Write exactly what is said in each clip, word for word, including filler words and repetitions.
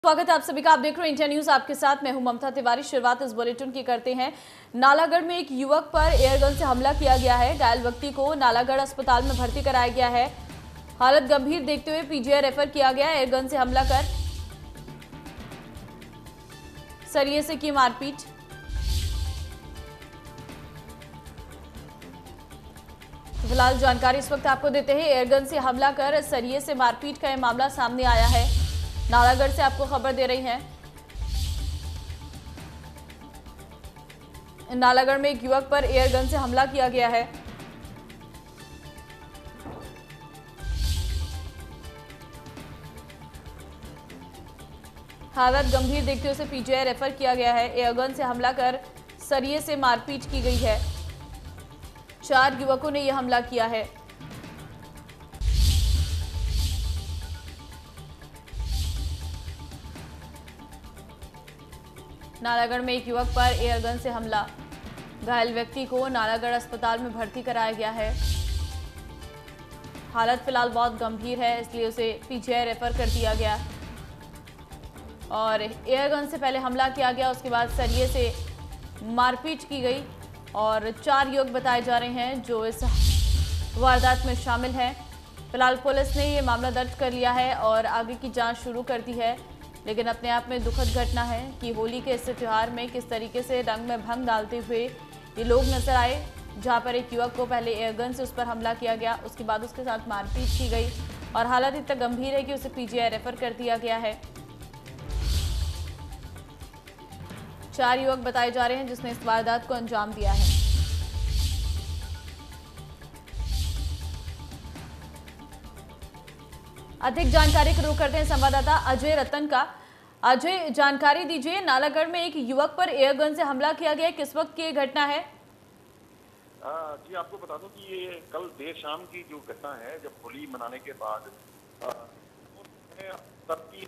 स्वागत है आप सभी का। आप देख रहे हो इंडिया न्यूज, आपके साथ मैं हूं ममता तिवारी। शुरुआत इस बुलेटिन की करते हैं। नालागढ़ में एक युवक पर एयरगन से हमला किया गया है। घायल व्यक्ति को नालागढ़ अस्पताल में भर्ती कराया गया है। हालत गंभीर देखते हुए पीजीआई रेफर किया गया। एयरगन से हमला कर सरिये से की मारपीट। फिलहाल जानकारी इस वक्त आपको देते हैं। एयरगन से हमला कर सरिये से मारपीट का यह मामला सामने आया है। नालागढ़ से आपको खबर दे रही हैं। नालागढ़ में एक युवक पर एयरगन से हमला किया गया है। हालत गंभीर देखते हुए उसे पीजीआई रेफर किया गया है। एयरगन से हमला कर सरिये से मारपीट की गई है। चार युवकों ने यह हमला किया है। नालागढ़ में एक युवक पर एयरगन से हमला। घायल व्यक्ति को नालागढ़ अस्पताल में भर्ती कराया गया है। हालत फिलहाल बहुत गंभीर है, इसलिए उसे पीजीआई रेफर कर दिया गया। और एयरगन से पहले हमला किया गया, उसके बाद सरिये से मारपीट की गई। और चार युवक बताए जा रहे हैं जो इस वारदात में शामिल हैं। फिलहाल पुलिस ने ये मामला दर्ज कर लिया है और आगे की जांच शुरू कर दी है। लेकिन अपने आप में दुखद घटना है कि होली के इस त्यौहार में किस तरीके से रंग में भंग डालते हुए ये लोग नजर आए, जहां पर एक युवक को पहले एयरगन से उस पर हमला किया गया, उसके बाद उसके साथ मारपीट की गई और हालत इतना गंभीर है कि उसे पीजीआई रेफर कर दिया गया है। चार युवक बताए जा रहे हैं जिसने इस वारदात को अंजाम दिया है। अधिक जानकारी को रुख करते हैं संवाददाता अजय रतन का। अजय, जानकारी दीजिए, नालागढ़ में एक युवक पर एयरगन से हमला किया गया, किस वक्त की घटना है? आ, जी आपको बता दूं कि ये कल देर शाम की जो घटना है, जब होली मनाने के बाद तब की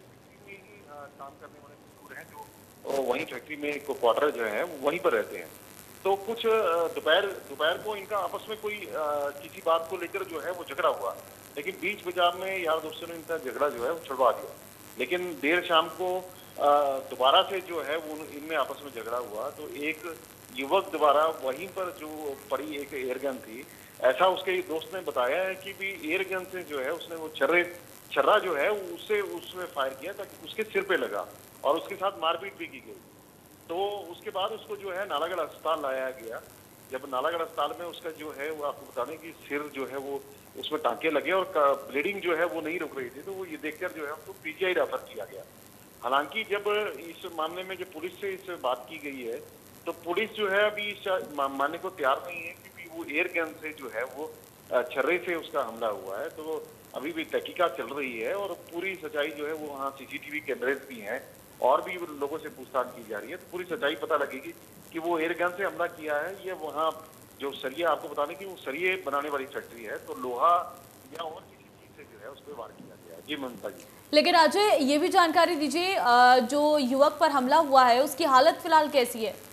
काम करने वाले मजदूर हैं जो वहीं फैक्ट्री में एक क्वार्टर जो है वहीं पर रहते हैं। तो कुछ दोपहर दोपहर को इनका आपस में कोई आ, किसी बात को लेकर जो है वो झगड़ा हुआ, लेकिन बीच बाजार में यार दोस्तों ने इनका झगड़ा जो है वो छुड़वा दिया। लेकिन देर शाम को दोबारा से जो है वो इनमें आपस में झगड़ा हुआ, तो एक युवक द्वारा वहीं पर जो पड़ी एक एयरगन थी, ऐसा उसके दोस्त ने बताया है कि भी एयरगन से जो है उसने वो छर्रे छर्रा जो है उससे उसमें फायर किया ताकि उसके सिर पे लगा और उसके साथ मारपीट भी की गई। तो उसके बाद उसको जो है नालागढ़ अस्पताल लाया गया। जब नालागढ़ अस्पताल में उसका जो है वो आपको बता दें कि सिर जो है वो उसमें टांके लगे और ब्लीडिंग जो है वो नहीं रुक रही थी, तो वो ये देखकर जो है उसको पीजीआई रेफर किया गया। हालांकि जब इस मामले में जो पुलिस से इस बात की गई है, तो पुलिस जो है अभी इस मानने को तैयार नहीं है क्योंकि वो एयर गन से जो है वो छर्रे से उसका हमला हुआ है। तो अभी भी तहकीकात चल रही है और पूरी सच्चाई जो है वो वहाँ सीसीटीवी कैमरेज भी हैं और भी लोगों से पूछताछ की जा रही है, तो पूरी सच्चाई पता लगेगी कि वो एयरगन से हमला किया है। ये वहाँ जो सरिया, आपको बताने की वो सरिये बनाने वाली फैक्ट्री है, तो लोहा या और किसी चीज से जो है उस पर वार किया गया। जी ममता जी। लेकिन अजय, ये भी जानकारी दीजिए, जो युवक पर हमला हुआ है उसकी हालत फिलहाल कैसी है?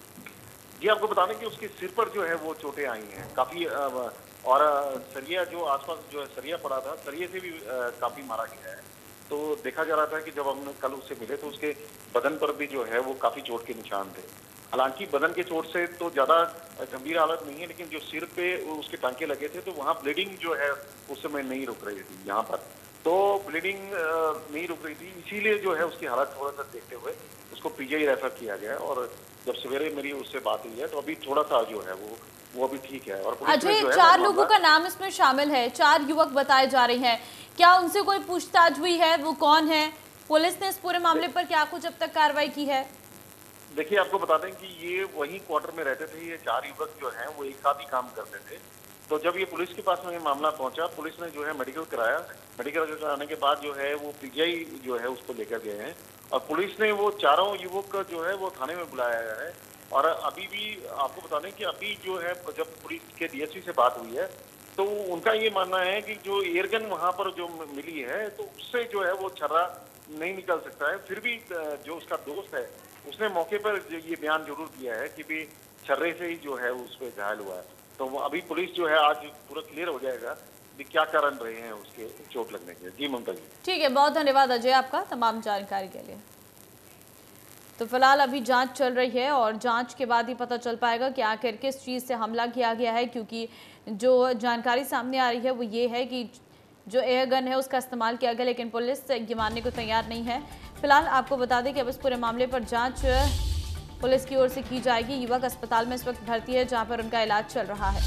जी आपको बता दें कि उसके सिर पर जो है वो चोटें आई हैं काफी, और सरिया जो आसपास जो है सरिया पड़ा था, सरिये से भी काफी मारा गया है। तो देखा जा रहा था कि जब हम कल उससे मिले तो उसके बदन पर भी जो है वो काफी चोट के निशान थे। हालांकि बदन के चोट से तो ज्यादा गंभीर हालत नहीं है, लेकिन जो सिर पे उसके टांके लगे थे तो वहाँ ब्लीडिंग जो है उस समय नहीं रुक रही थी। यहाँ पर तो ब्लीडिंग नहीं रुक रही थी, इसीलिए जो है उसकी हालत थोड़ा सा देखते हुए उसको पीजीआई रेफर किया गया। और जब सवेरे मेरी उससे बात हुई है तो अभी थोड़ा सा जो है वो वो अभी ठीक है। और अजय, चार लोगों का नाम इसमें शामिल है, चार युवक बताए जा रहे हैं, क्या उनसे कोई पूछताछ हुई है? वो कौन है? पुलिस ने इस पूरे मामले पर क्या कुछ अब तक कार्रवाई की है? देखिए आपको बता दें कि ये वही क्वार्टर में रहते थे। ये चार युवक जो हैं वो एक साथ ही काम करते थे। तो जब ये पुलिस के पास में ये मामला पहुंचा, पुलिस ने जो है मेडिकल कराया। मेडिकल कराने के बाद जो है वो पीजीआई जो है उसको लेकर गए हैं और पुलिस ने वो चारों युवक जो है वो थाने में बुलाया है। और अभी भी आपको बता दें कि अभी जो है जब पुलिस के डीएसपी से बात हुई है तो उनका ये मानना है कि जो एयरगन वहां पर जो मिली है तो उससे जो है वो छर्रा नहीं निकल सकता है। फिर भी जो उसका दोस्त है उसने मौके पर ये बयान जरूर दिया है कि भी छर्रे से ही जो है उस पर घायल हुआ है। तो अभी पुलिस जो है आज पूरा क्लियर हो जाएगा भी क्या कारण रहे हैं उसके चोट लगने के। जी ममता जी। ठीक है, बहुत धन्यवाद अजय आपका तमाम जानकारी के लिए। तो फिलहाल अभी जांच चल रही है और जांच के बाद ही पता चल पाएगा कि आखिर किस चीज़ से हमला किया गया है, क्योंकि जो जानकारी सामने आ रही है वो ये है कि जो एयर गन है उसका इस्तेमाल किया गया, लेकिन पुलिस ये मानने को तैयार नहीं है। फिलहाल आपको बता दें कि अब इस पूरे मामले पर जांच पुलिस की ओर से की जाएगी। युवक अस्पताल में इस वक्त भर्ती है जहां पर उनका इलाज चल रहा है।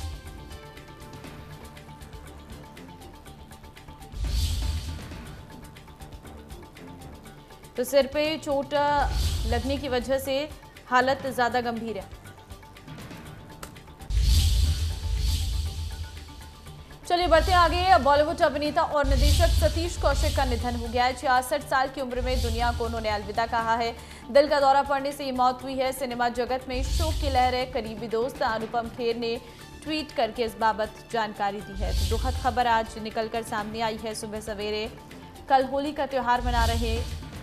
तो सिर पे चोट लगने की वजह से हालत ज्यादा गंभीर है। चलिए बढ़ते आगे। बॉलीवुड अभिनेता और निर्देशक सतीश कौशिक का निधन हो गया है। छियासठ साल की उम्र में दुनिया को उन्होंने अलविदा कहा है। दिल का दौरा पड़ने से ये मौत हुई है। सिनेमा जगत में शोक की लहर है। करीबी दोस्त अनुपम खेर ने ट्वीट करके इस बाबत जानकारी दी है। तो दुखद खबर आज निकलकर सामने आई है सुबह सवेरे। कल होली का त्योहार मना रहे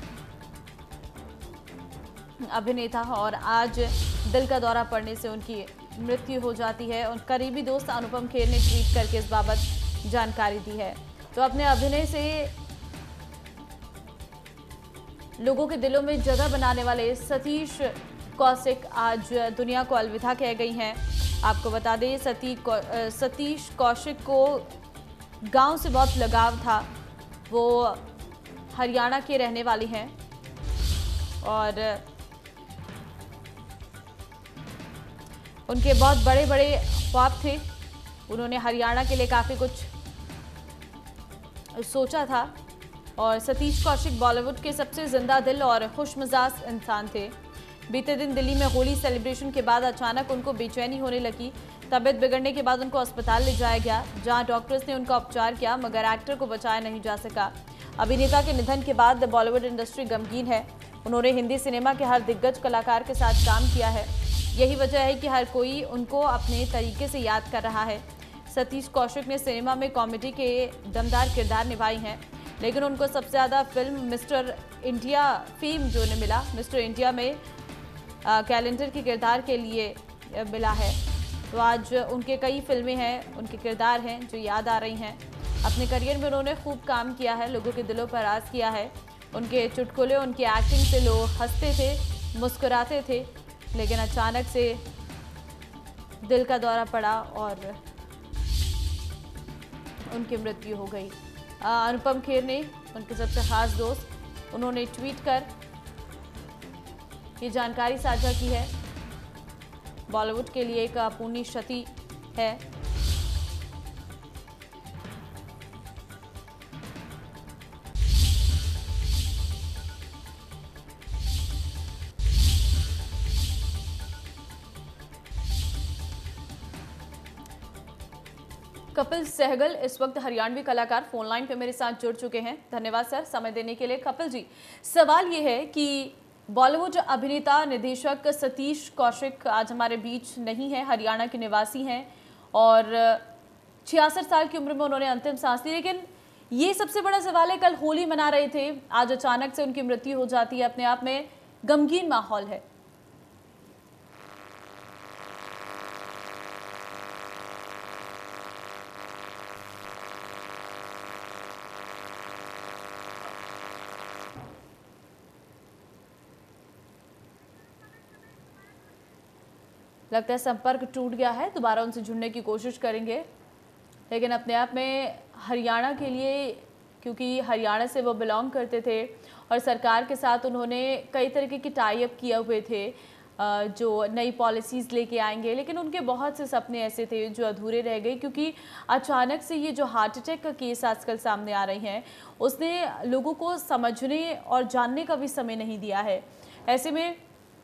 अभिनेता और आज दिल का दौरा पड़ने से उनकी मृत्यु हो जाती है। और करीबी दोस्त अनुपम खेर ने ट्वीट करके इस बाबत जानकारी दी है। तो अपने अभिनय से लोगों के दिलों में जगह बनाने वाले सतीश कौशिक आज दुनिया को अलविदा कह गई हैं। आपको बता दें सती सतीश कौशिक को गांव से बहुत लगाव था। वो हरियाणा के रहने वाले हैं और उनके बहुत बड़े बड़े ख्वाब थे। उन्होंने हरियाणा के लिए काफ़ी कुछ सोचा था और सतीश कौशिक बॉलीवुड के सबसे जिंदा दिल और खुशमिजाज इंसान थे। बीते दिन दिल्ली में होली सेलिब्रेशन के बाद अचानक उनको बेचैनी होने लगी। तबीयत बिगड़ने के बाद उनको अस्पताल ले जाया गया जहां डॉक्टर्स ने उनका उपचार किया, मगर एक्टर को बचाया नहीं जा सका। अभिनेता के निधन के बाद बॉलीवुड इंडस्ट्री गमगीन है। उन्होंने हिंदी सिनेमा के हर दिग्गज कलाकार के साथ काम किया है। यही वजह है कि हर कोई उनको अपने तरीके से याद कर रहा है। सतीश कौशिक ने सिनेमा में कॉमेडी के दमदार किरदार निभाई हैं, लेकिन उनको सबसे ज़्यादा फिल्म मिस्टर इंडिया फेम जो ने मिला, मिस्टर इंडिया में कैलेंडर के किरदार के लिए मिला है। तो आज उनके कई फिल्में हैं, उनके किरदार हैं जो याद आ रही हैं। अपने करियर में उन्होंने खूब काम किया है, लोगों के दिलों पर राज किया है। उनके चुटकुले, उनकी एक्टिंग से लोग हंसते थे, मुस्कुराते थे, लेकिन अचानक से दिल का दौरा पड़ा और उनकी मृत्यु हो गई। अनुपम खेर ने, उनके सबसे खास दोस्त, उन्होंने ट्वीट कर ये जानकारी साझा की है। बॉलीवुड के लिए एक अपूर्णीय क्षति है। कपिल सहगल इस वक्त हरियाणवी कलाकार फोन लाइन पे मेरे साथ जुड़ चुके हैं। धन्यवाद सर समय देने के लिए। कपिल जी, सवाल ये है कि बॉलीवुड अभिनेता निर्देशक सतीश कौशिक आज हमारे बीच नहीं है, हरियाणा के निवासी हैं और छियासठ साल की उम्र में उन्होंने अंतिम सांस ली। लेकिन ये सबसे बड़ा सवाल है, कल होली मना रहे थे, आज अचानक से उनकी मृत्यु हो जाती है। अपने आप में गमगीन माहौल है। लगता है संपर्क टूट गया है, दोबारा उनसे जुड़ने की कोशिश करेंगे। लेकिन अपने आप में हरियाणा के लिए, क्योंकि हरियाणा से वो बिलोंग करते थे और सरकार के साथ उन्होंने कई तरीके की टाई अप किए हुए थे जो नई पॉलिसीज़ लेके आएंगे, लेकिन उनके बहुत से सपने ऐसे थे जो अधूरे रह गए क्योंकि अचानक से ये जो हार्ट अटैक का केस आजकल सामने आ रही हैं उसने लोगों को समझने और जानने का भी समय नहीं दिया है। ऐसे में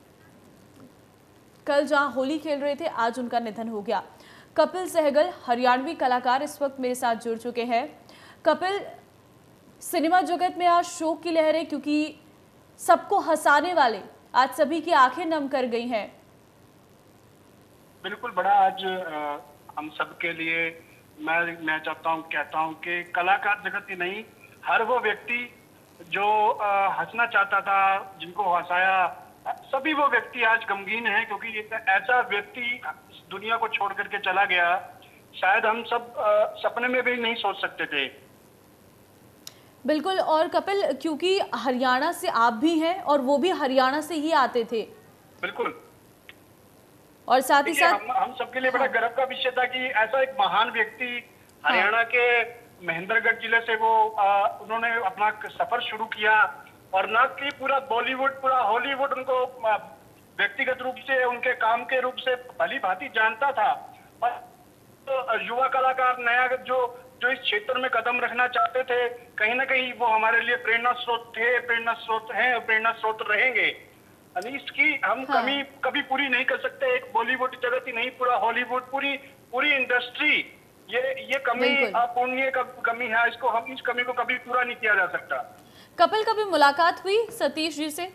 कल जहां होली खेल रहे थे, आज उनका निधन हो गया। कपिल सहगल हरियाणवी कलाकार इस वक्त मेरे साथ जुड़ चुके हैं। कपिल, सिनेमा जगत में आज शोक की लहर है क्योंकि सबको हंसाने वाले आज सभी की आंखें नम कर गई हैं। बिल्कुल, बड़ा आज आ, हम सब के लिए मैं मैं चाहता हूं कहता हूं कि कलाकार जगत ही नहीं, हर वो व्यक्ति जो हंसना चाहता था, जिनको हंसाया, सभी वो व्यक्ति आज गमगीन हैं क्योंकि एक ऐसा व्यक्ति दुनिया को छोड़ करके चला गया। शायद हम सब आ, सपने में भी नहीं सोच सकते थे। बिल्कुल। और कपिल, क्योंकि हरियाणा से आप भी हैं और वो भी हरियाणा से ही आते थे। बिल्कुल। और साथ ही साथ हम हम सबके लिए बड़ा हाँ। गर्व का विषय था कि ऐसा एक महान व्यक्ति हरियाणा के महेंद्रगढ़ जिले से वो आ, उन्होंने अपना सफर शुरू किया और न कि पूरा बॉलीवुड पूरा हॉलीवुड उनको व्यक्तिगत रूप से उनके काम के रूप से भली भांति जानता था। और तो युवा कलाकार नया जो जो इस क्षेत्र में कदम रखना चाहते थे, कहीं ना कहीं वो हमारे लिए प्रेरणा स्रोत थे, प्रेरणा स्रोत हैं और प्रेरणा स्रोत रहेंगे। इसकी हम हाँ। कमी कभी पूरी नहीं कर सकते। एक बॉलीवुड जगत ही नहीं, पूरा हॉलीवुड, पूरी पूरी इंडस्ट्री, ये ये कमी अपूर्णीय कमी है। इसको हम इस कमी को कभी पूरा नहीं किया जा सकता। कपिल, कभी मुलाकात हुई सतीश जी से?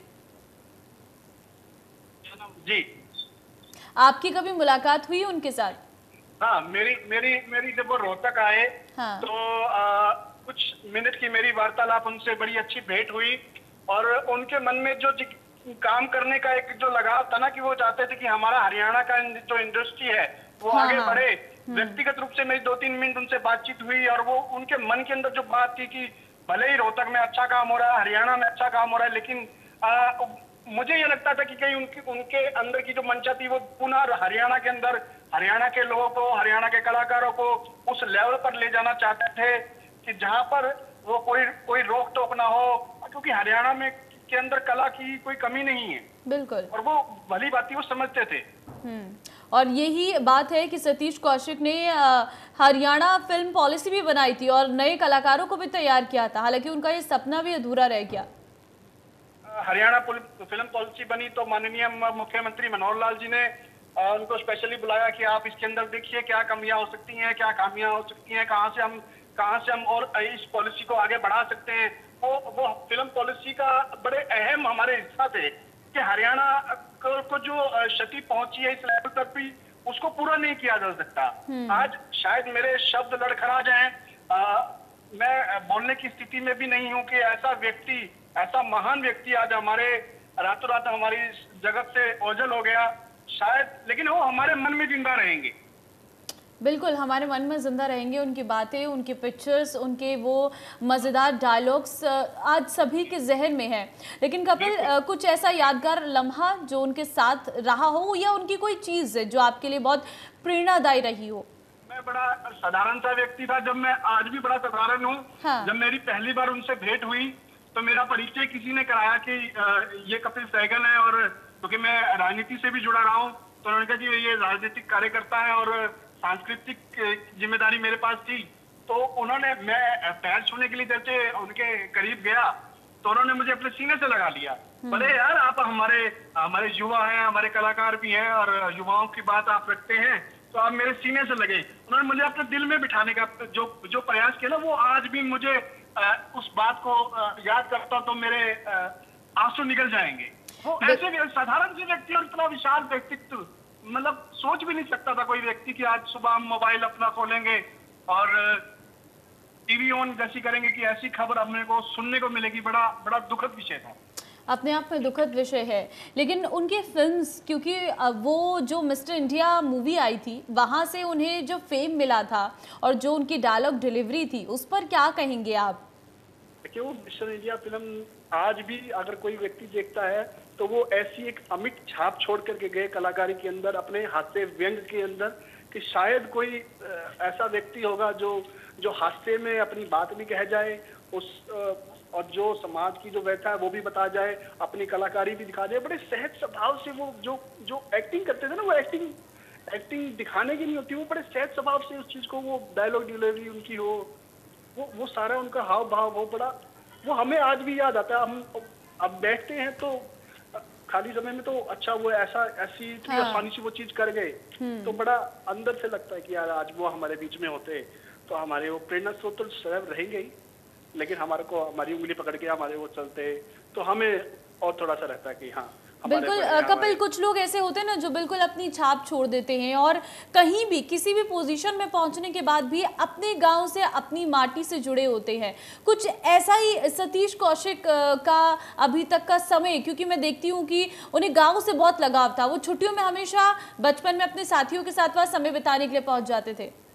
जी, आपकी कभी मुलाकात हुई उनके साथ? हाँ, मेरी मेरी मेरी जब वो रोहतक आए हाँ। तो आ, कुछ मिनट की मेरी वार्तालाप उनसे बड़ी अच्छी भेंट हुई और उनके मन में जो काम करने का एक जो लगाव था ना, कि वो चाहते थे कि हमारा हरियाणा का जो इंडस्ट्री है वो हाँ, आगे हाँ। बढ़े। व्यक्तिगत रूप से मेरी दो तीन मिनट उनसे बातचीत हुई और वो उनके मन के अंदर जो बात थी कि भले ही रोहतक में अच्छा काम हो रहा है, हरियाणा में अच्छा काम हो रहा है, लेकिन आ, मुझे ये लगता था कि कहीं उनके उनके अंदर की जो मंशा थी वो पुनः हरियाणा के अंदर हरियाणा के लोगों को, हरियाणा के कलाकारों को उस लेवल पर ले जाना चाहते थे कि जहां पर वो कोई कोई रोक टोक ना हो, क्योंकि हरियाणा में के अंदर कला की कोई कमी नहीं है। बिल्कुल। और वो भली बात वो समझते थे। हम्म और यही बात है कि सतीश कौशिक ने हरियाणा फिल्म पॉलिसी भी बनाई थी और नए कलाकारों को भी तैयार किया था, हालांकि उनका ये सपना भी अधूरा रह गया। हरियाणा फिल्म पॉलिसी बनी तो माननीय मुख्यमंत्री मनोहर लाल जी ने उनको स्पेशली बुलाया कि आप इसके अंदर देखिए क्या कमियां हो सकती हैं, क्या खामियां हो सकती हैं, कहां से हम कहां से हम और इस पॉलिसी को आगे बढ़ा सकते हैं। वो वो फिल्म पॉलिसी का बड़े अहम हमारे हिस्सा थे कि हरियाणा को, को जो क्षति पहुंची है इस लेवल तक भी उसको पूरा नहीं किया जा सकता। आज शायद मेरे शब्द लड़खड़ा जाएं, मैं बोलने की स्थिति में भी नहीं हूं कि ऐसा व्यक्ति, ऐसा महान व्यक्ति आज हमारे रातों रात हमारी जगत से ओझल हो गया शायद, लेकिन वो हमारे मन में जिंदा रहेंगे। बिल्कुल, हमारे मन में जिंदा रहेंगे। उनकी बातें, उनकी पिक्चर्स, उनके वो मज़ेदार डायलॉग्स आज सभी के जहन में है। लेकिन कपिल, कुछ ऐसा यादगार लम्हा जो उनके साथ रहा हो या उनकी कोई चीज़ जो आपके लिए बहुत प्रेरणादायी रही हो? मैं बड़ा साधारण सा व्यक्ति था, जब मैं आज भी बड़ा साधारण हूँ। हाँ। जब मेरी पहली बार उनसे भेंट हुई तो मेरा परिचय किसी ने कराया कि ये कपिल सहगल है, और क्योंकि मैं राजनीति से भी जुड़ा रहा हूँ तो उन्होंने कहा कि ये राजनीतिक कार्यकर्ता है और सांस्कृतिक जिम्मेदारी मेरे पास थी। तो उन्होंने, मैं पैर छूने के लिए जैसे उनके करीब गया तो उन्होंने मुझे अपने सीने से लगा लिया। बोले यार आप हमारे हमारे युवा हैं, हमारे कलाकार भी हैं और युवाओं की बात आप रखते हैं, तो आप मेरे सीने से लगे। उन्होंने मुझे अपने दिल में बिठाने का जो जो प्रयास किया ना, वो आज भी मुझे आ, उस बात को आ, याद करता तो मेरे आंसू निकल जाएंगे। वो ऐसे साधारण से व्यक्ति और इतना विशाल व्यक्तित्व, मतलब सोच भी नहीं सकता था कोई व्यक्ति कि आज सुबह हम मोबाइल अपना खोलेंगे और टीवी ऑन जैसी करेंगे कि ऐसी खबर अपने को सुनने को मिलेगी। बड़ा बड़ा दुखद विषय था, अपने आप में दुखद विषय है। लेकिन उनके फिल्म्स, क्योंकि वो जो मिस्टर इंडिया मूवी आई थी वहाँ से उन्हें जो फेम मिला था और जो उनकी डायलॉग डिलीवरी थी, उस पर क्या कहेंगे आप? देखिए, वो मिस्टर इंडिया फिल्म आज भी अगर कोई व्यक्ति देखता है तो वो ऐसी एक अमिट छाप छोड़ करके गए कलाकारी के अंदर, अपने हास्य व्यंग के अंदर, कि शायद कोई ऐसा व्यक्ति होगा जो जो हास्य में अपनी बात भी कह जाए उस और जो समाज की जो व्यथा है वो भी बता जाए, अपनी कलाकारी भी दिखा जाए। बड़े सहज स्वभाव से वो जो जो एक्टिंग करते थे ना, वो एक्टिंग एक्टिंग दिखाने की नहीं होती, वो बड़े सहज स्वभाव से उस चीज को, वो डायलॉग डिलीवरी उनकी हो, वो वो सारा उनका हाव भाव, वो बड़ा, वो हमें आज भी याद आता है। हम अब बैठते हैं तो खाली समय में तो अच्छा वो ऐसा ऐसी इतनी हाँ। आसानी से वो चीज कर गए, तो बड़ा अंदर से लगता है कि यार आज वो हमारे बीच में होते तो हमारे वो प्रेरणा स्रोत तो सदैव रहेंगे ही, लेकिन हमारे को हमारी उंगली पकड़ के हमारे वो चलते तो हमें और थोड़ा सा रहता है कि हाँ। बिल्कुल कपिल, कुछ लोग ऐसे होते हैं ना जो बिल्कुल अपनी छाप छोड़ देते हैं और कहीं भी किसी भी पोजीशन में पहुंचने के बाद भी अपने गांव से, अपनी माटी से जुड़े होते हैं। कुछ ऐसा ही सतीश कौशिक का अभी तक का समय, क्योंकि मैं देखती हूं कि उन्हें गांव से बहुत लगाव था, वो छुट्टियों में हमेशा बचपन में अपने साथियों के साथ वहाँ समय बिताने के लिए पहुंच जाते थे।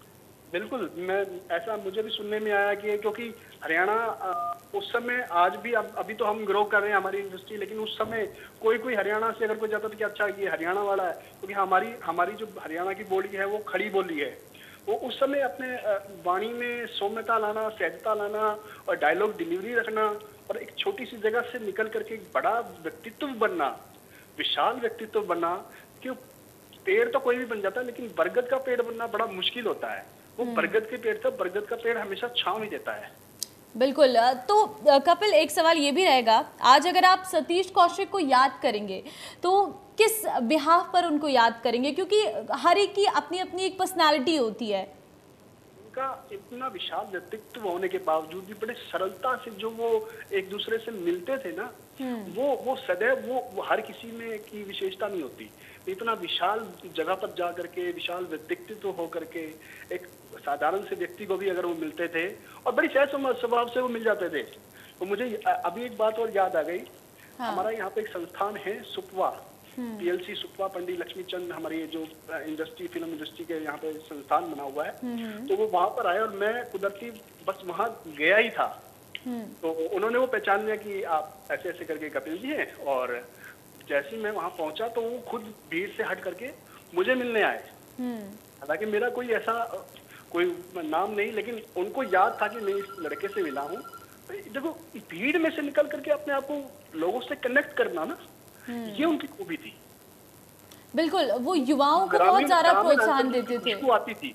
बिल्कुल, मैं ऐसा मुझे भी सुनने में आया कि क्योंकि हरियाणा उस समय आज भी अब अभी तो हम ग्रो कर रहे हैं हमारी इंडस्ट्री, लेकिन उस समय कोई कोई हरियाणा से अगर कोई जाता था कि अच्छा ये हरियाणा वाला है, क्योंकि हमारी हमारी जो हरियाणा की बोली है वो खड़ी बोली है। वो उस समय अपने वाणी में सौम्यता लाना, सहजता लाना और डायलॉग डिलीवरी रखना और एक छोटी सी जगह से निकल करके एक बड़ा व्यक्तित्व बनना, विशाल व्यक्तित्व बनना। क्यों पेड़ तो कोई भी बन जाता है, लेकिन बरगद का पेड़ बनना बड़ा मुश्किल होता है। वो बरगद के पेड़ था, बरगद का पेड़ हमेशा छांव ही देता है। बिल्कुल। तो कपिल, एक सवाल ये भी रहेगा, आज अगर आप सतीश कौशिक को याद करेंगे तो किस बिहाफ पर उनको याद करेंगे, क्योंकि हर एक की अपनी अपनी एक पर्सनालिटी होती है। उनका इतना विशाल व्यक्तित्व होने के बावजूद भी बड़े सरलता से जो वो एक दूसरे से मिलते थे ना, वो वो सदैव वो, वो हर किसी में की विशेषता नहीं होती। इतना विशाल जगह पर जा करके, विशाल व्यक्तित्व हो करके एक साधारण से व्यक्ति को भी अगर वो मिलते थे और बड़ी सहज स्वभाव से वो मिल जाते थे। तो मुझे अभी एक बात और याद आ गई। हाँ। हमारा यहाँ पे एक संस्थान है सुपवा, पीएलसी सुपवा पंडित लक्ष्मीचंद, हमारी जो इंडस्ट्री फिल्म इंडस्ट्री के यहाँ पे संस्थान बना हुआ है। तो वो वहां पर आए और मैं कुदरती बस वहां गया ही था, तो उन्होंने वो पहचान लिया कि आप ऐसे ऐसे करके कपिल जी हैं। और जैसे ही मैं वहां पहुंचा तो वो खुद भीड़ से हट करके मुझे मिलने आए। हालांकि मेरा कोई ऐसा कोई नाम नहीं, लेकिन उनको याद था कि मैं इस लड़के से मिला हूँ। देखो, भीड़ में से निकल करके अपने आप को लोगों से कनेक्ट करना ना, ये उनकी खूबी थी। बिल्कुल, वो युवाओं को बहुत ज्यादा प्रोत्साहन देते थे। आती थी।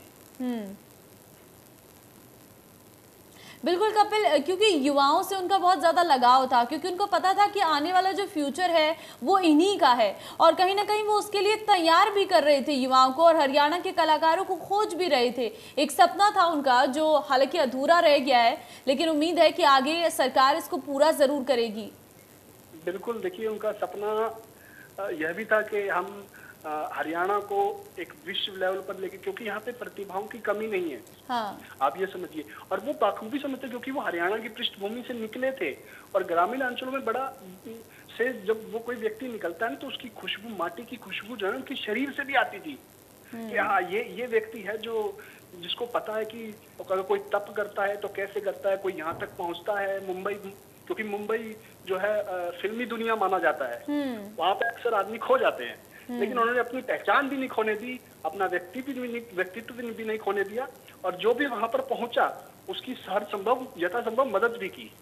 बिल्कुल कपिल, क्योंकि युवाओं से उनका बहुत ज़्यादा लगाव था, क्योंकि उनको पता था कि आने वाला जो फ्यूचर है वो इन्हीं का है, और कहीं ना कहीं वो उसके लिए तैयार भी कर रहे थे युवाओं को, और हरियाणा के कलाकारों को खोज भी रहे थे। एक सपना था उनका जो हालांकि अधूरा रह गया है, लेकिन उम्मीद है कि आगे सरकार इसको पूरा ज़रूर करेगी। बिल्कुल, देखिए उनका सपना यह भी था कि हम हरियाणा को एक विश्व लेवल पर लेके, क्योंकि यहाँ पे प्रतिभाओं की कमी नहीं है। हाँ। आप ये समझिए, और वो बाखूबी समझते क्योंकि वो हरियाणा की पृष्ठभूमि से निकले थे। और ग्रामीण अंचलों में बड़ा से जब वो कोई व्यक्ति निकलता है ना, तो उसकी खुशबू, माटी की खुशबू जो है उनके शरीर से भी आती थी कि हाँ ये ये व्यक्ति है जो जिसको पता है कि अगर कोई तप करता है तो कैसे करता है, कोई यहाँ तक पहुँचता है। मुंबई, क्योंकि मुंबई जो है फिल्मी दुनिया माना जाता है, वहाँ पे अक्सर आदमी खो जाते हैं, लेकिन उन्होंने अपनी पहचान भी नहीं खोने दी, अपना व्यक्तित्व भी व्यक्तित्व भी नहीं खोने दिया, और जो भी वहां पर पहुंचा उसकी हर संभव यथासंभव मदद भी की।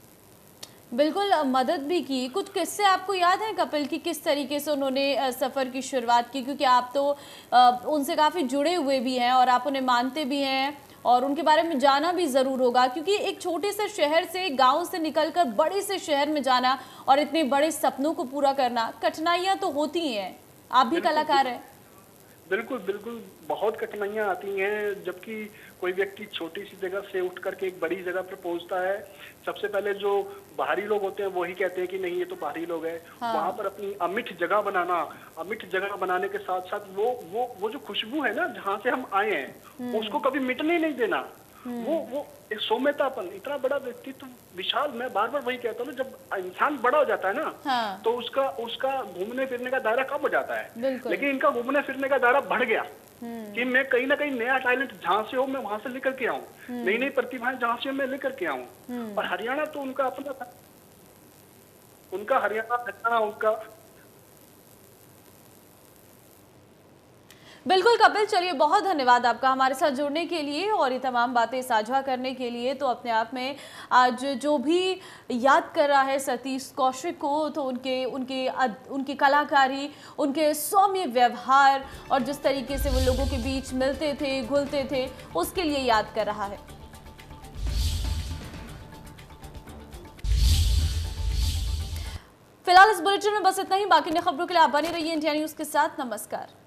बिल्कुल, मदद भी की। कुछ किस्से आपको याद है कपिल की किस तरीके से उन्होंने सफ़र की शुरुआत की, क्योंकि आप तो उनसे काफ़ी जुड़े हुए भी हैं और आप उन्हें मानते भी हैं और उनके बारे में जाना भी ज़रूर होगा, क्योंकि एक छोटे से शहर से, गांव से निकलकर बड़े से शहर में जाना और इतने बड़े सपनों को पूरा करना, कठिनाइयां तो होती ही हैं। आप भी कलाकार हैं। बिल्कुल बिल्कुल, बहुत कठिनाइयां आती हैं। जबकि कोई व्यक्ति छोटी सी जगह से उठ करके एक बड़ी जगह पर पहुंचता है, सबसे पहले जो बाहरी लोग होते हैं वही कहते हैं कि नहीं ये तो बाहरी लोग हैं। हाँ। वहां पर अपनी अमिट जगह बनाना, अमिट जगह बनाने के साथ साथ वो वो वो जो खुशबू है ना जहाँ से हम आए हैं, उसको कभी मिटने नहीं देना। वो वो एक सौम्यतापन, इतना बड़ा व्यक्तित्व विशाल। मैं बार बार वही कहता हूँ, जब इंसान बड़ा हो जाता है ना, हाँ। तो उसका उसका घूमने फिरने का दायरा कम हो जाता है। लेकिन इनका घूमने फिरने का दायरा बढ़ गया कि मैं कहीं ना कहीं नया टैलेंट जहाँ से हो मैं वहां से लेकर के आऊँ, नई नई प्रतिभाएं जहाँ से मैं लेकर के आऊँ। और हरियाणा तो उनका अपना था, उनका हरियाणा हरियाणा उनका। बिल्कुल कपिल, चलिए बहुत धन्यवाद आपका हमारे साथ जुड़ने के लिए और ये तमाम बातें साझा करने के लिए। तो अपने आप में आज जो भी याद कर रहा है सतीश कौशिक को, तो उनके उनके उनकी कलाकारी, उनके सौम्य व्यवहार और जिस तरीके से वो लोगों के बीच मिलते थे, घुलते थे, उसके लिए याद कर रहा है। फिलहाल इस बुलेटिन में बस इतना ही। बाकी नई खबरों के लिए आप बने रहिए इंडिया न्यूज़ के साथ। नमस्कार।